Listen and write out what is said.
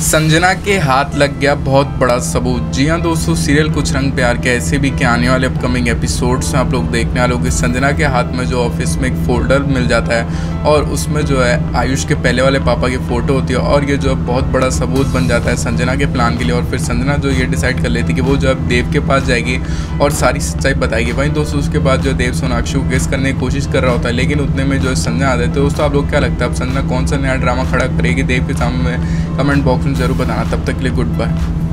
संजना के हाथ लग गया बहुत बड़ा सबूत। जी हाँ दोस्तों, सीरियल कुछ रंग प्यार के ऐसे भी के आने वाले अपकमिंग एपिसोड्स में आप लोग देखने वाले होंगे। संजना के हाथ में जो ऑफिस में एक फोल्डर मिल जाता है और उसमें जो है आयुष के पहले वाले पापा की फ़ोटो होती है और ये जो है बहुत बड़ा सबूत बन जाता है संजना के प्लान के लिए। और फिर संजना जो ये डिसाइड कर लेती है कि वो जो है देव के पास जाएगी और सारी सच्चाई बताएगी। वहीं दोस्तों उसके बाद जो देव सोनाक्षी को गेस करने की कोशिश कर रहा होता है, लेकिन उतने में जो है संजना आ जाए। तो दोस्तों आप लोग क्या लगता है अब संजना कौन सा नया ड्रामा खड़ा करेगी देव के सामने? कमेंट बॉक्स में जरूर बताना। तब तक के लिए गुड बाय।